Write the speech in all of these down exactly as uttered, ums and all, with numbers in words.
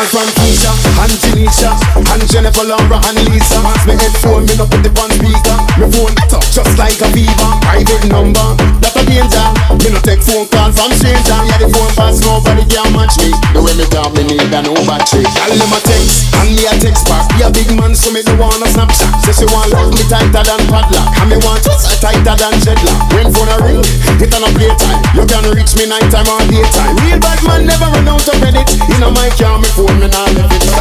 call from Keisha and Janisha and Jennifer, Laura and Lisa. Pass me headphone, me no put it on speaker. Me phone touch just like a fever. Private number, that a danger. Me no take phone call from stranger. Yeah, the phone pass, nobody can match me. The way me talk, me need a no battery. Tell them a text, and me a text back. Be a big man, so me no wanna Snapchat. Say she want lock me tighter than padlock, and me want just a tighter than dreadlock. When phone a ring, it on a playtime. You can reach me nighttime or daytime. Real bad man never run out of credit. You know my car, me phone, me nah left it.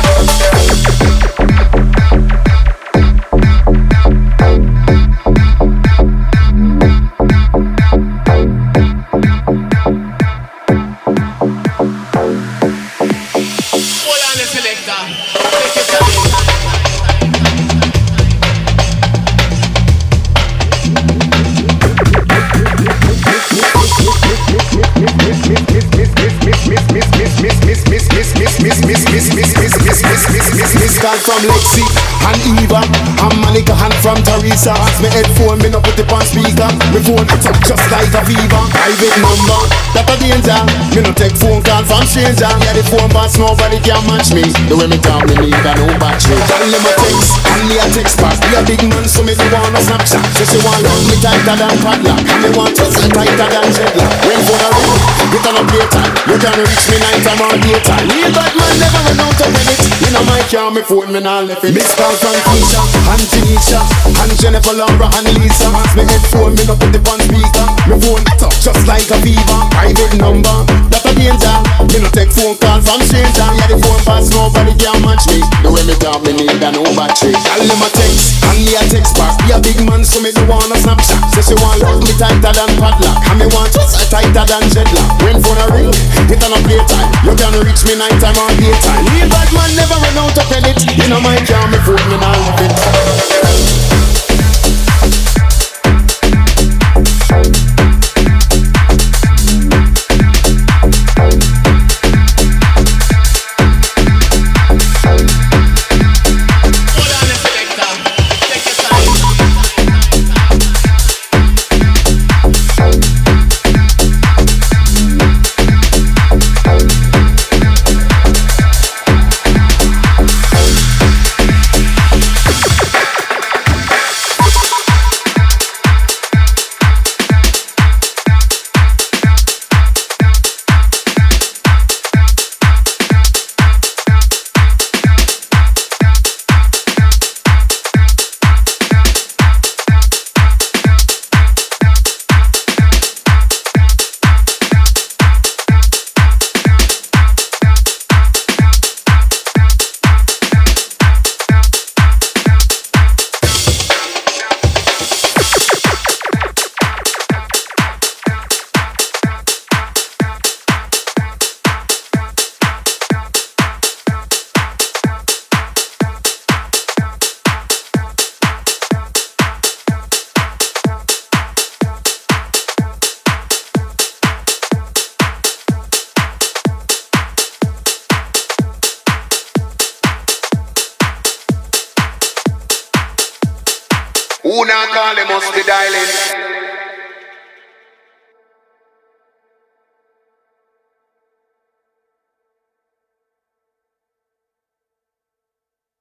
Call from Lexi and Eva and Malika and from Teresa. Ask me headphone, me no put it on speaker. Me phone it up just like a fever. Private number, that a danger. Me no take phone call from stranger. Yeah, the phone boss, nobody can match me. The way me talk, me need a no battery. Tell them a text, and me a text back. Be a big man, so me do wanna Snapchat. So she want love me tighter than padlock, and me want just a tighter than dreadlock. When phone a ring, it on a playtime. You can reach me nighttime or daytime. Real bad man never run out of credit. You know my car, me phone, me nah left it. Miss call from Keisha and Janisha and Jennifer, Laura and Lisa. Pass me headphone, me no put it on speaker. Me phone touch just like a fever. Private number, that a danger. Me no take phone call from stranger. Yeah, the phone pass, nobody can match me. The way me talk, me need a no battery. Tell them a text, and me a text back. Be a big man, so me do wanna Snapchat. Say she want lock me tighter than padlock, and me want just a tighter than dreadlock. When phone a ring, it on a playtime. You can reach me nighttime or daytime. Real bad man never run out of credit. You know my car, me phone, me nah left it. Who not call, they must be dialing.